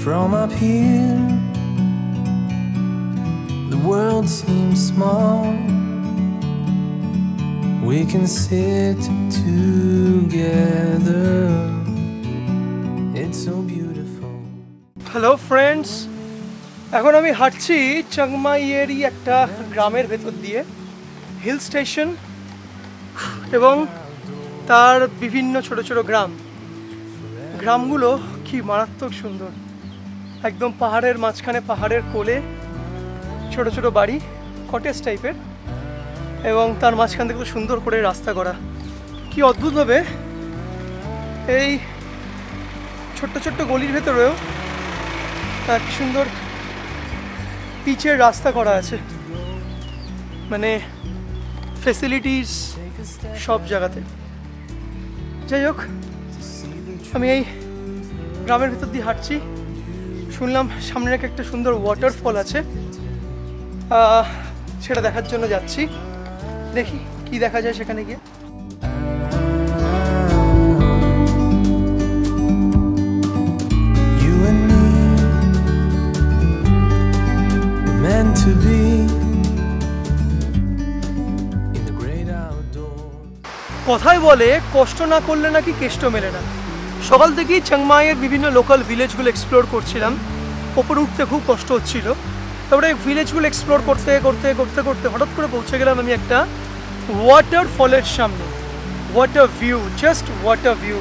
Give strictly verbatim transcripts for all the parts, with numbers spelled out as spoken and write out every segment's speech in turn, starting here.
From up here, the world seems small. We can sit together. It's so beautiful. Hello friends, এখন আমি হাঁটছি চাংমাইয়েরই একটা গ্রামের ভেতর দিয়ে, হিল স্টেশন এবং তার বিভিন্ন ছোট ছোট গ্রাম। গ্রামগুলো কি মারাত্মক সুন্দর, একদম পাহাড়ের মাঝখানে, পাহাড়ের কোলে ছোট ছোট বাড়ি, কটেজ টাইপের, এবং তার মাঝখান থেকে সুন্দর করে রাস্তা করা। কি অদ্ভুতভাবে এই ছোট্ট ছোট্ট গলির ভেতরেও কি সুন্দর পিচের রাস্তা করা আছে, মানে ফেসিলিটিস সব জায়গাতে। যাই হোক, আমি এই গ্রামের ভেতর দিয়ে হাঁটছি, শুনলাম সামনে নাকি একটা সুন্দর ওয়াটারফল আছে, সেটা দেখার জন্য যাচ্ছি। দেখি কি দেখা যায় সেখানে গিয়ে। কথায় বলে কষ্ট না করলে নাকি কেষ্ট মেলে না। সকাল থেকেই চাংমাইয়ের বিভিন্ন লোকাল ভিলেজগুলো এক্সপ্লোর করছিলাম। ওপরে উঠতে খুব কষ্ট হচ্ছিল, তারপরে ভিলেজগুলো এক্সপ্লোর করতে করতে করতে করতে হঠাৎ করে পৌঁছে গেলাম আমি একটা ওয়াটারফলের সামনে। Water view, just water view.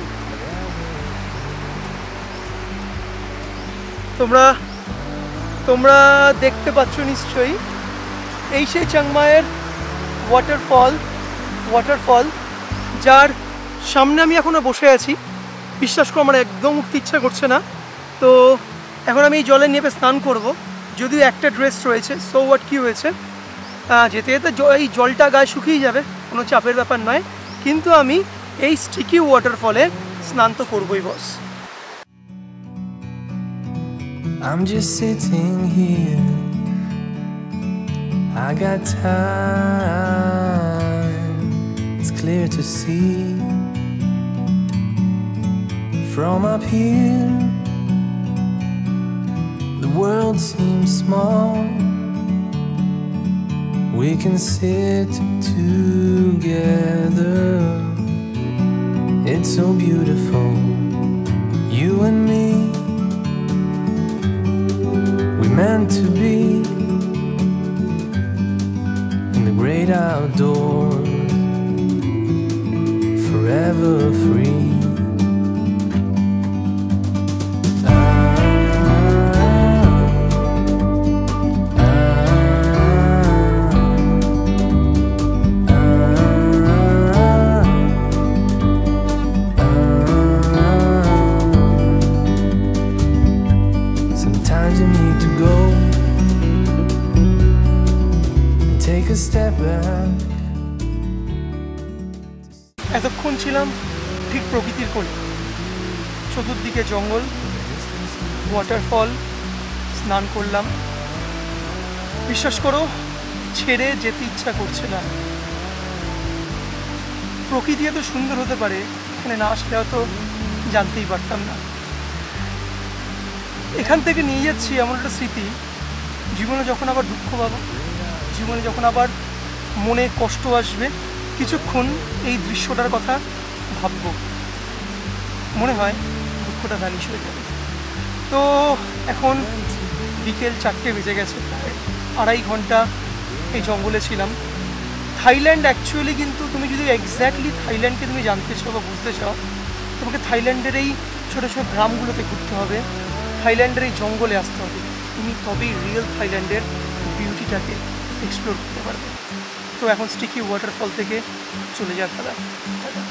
তোমরা তোমরা দেখতে পাচ্ছ নিশ্চয়ই, এই সেই চাংমাইয়ের ওয়াটারফল ওয়াটারফল যার সামনে আমি এখনও বসে আছি। বিশ্বাস করো আমার একদম উঠতে ইচ্ছা করছে না। তো এখন আমি এই জলে নেমে স্নান করব, যদিও একটা ড্রেস রয়েছে। সো হোয়াট, কী হয়েছে, যেতে যেতে এই জলটা গায়ে শুকিয়ে যাবে, কোনো চাপের ব্যাপার নয়। কিন্তু আমি এই স্টিকি ওয়াটারফলে স্নান তো করবই বস। I'm just sitting here, I got time, it's clear to see. From up here, the world seems small. We can sit together. It's so beautiful, you and me. We meant to be in the great outdoors, forever free. এতক্ষণ ছিলাম ঠিক প্রকৃতির কোলে, চতুর্দিকে জঙ্গল, waterfall, স্নান করলাম। বিশ্বাস করো ছেড়ে যেতে ইচ্ছা করছে না। প্রকৃতি এত সুন্দর হতে পারে, এখানে না আসলে হয়তো জানতেই পারতাম না। এখান থেকে নিয়ে যাচ্ছি এমন একটা স্মৃতি, জীবনে যখন আবার দুঃখ পাবো, জীবনে যখন আবার মনে কষ্ট আসবে, কিছুক্ষণ এই দৃশ্যটার কথা ভাববো, মনে হয় দুঃখটা ভ্যানিশ হয়ে যাবে। তো এখন বিকেল চারটে বেজে গেছে, প্রায় আড়াই ঘন্টা এই জঙ্গলে ছিলাম। থাইল্যান্ড অ্যাকচুয়ালি, কিন্তু তুমি যদি এক্স্যাক্টলি থাইল্যান্ডকে তুমি জানতে চাও বা বুঝতে চাও, তোমাকে থাইল্যান্ডের এই ছোটো ছোটো গ্রামগুলোতে ঘুরতে হবে, থাইল্যান্ডের এই জঙ্গলে আসতে হবে। তুমি তবেই রিয়েল থাইল্যান্ডের বিউটিটাকে এক্সপ্লোর করতে পারবে। তো এখন স্টিকি ওয়াটারফল থেকে চলে যাওয়ার খেলা।